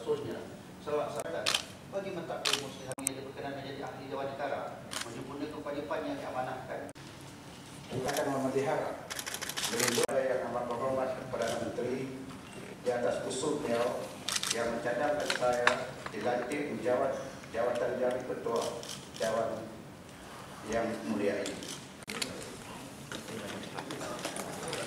khususnya selamat bagi mentadbir muslim yang berkenan menjadi ahli Dewan Negara menyempurnakan kewajipan yang diamanahkan. Kita akan memelihara melindungi yang amat berhormat kepada Menteri di atas usul beliau yang mencadangkan saya dilantik menjawab jawatan jadi Ketua Dewan yang mulia ini.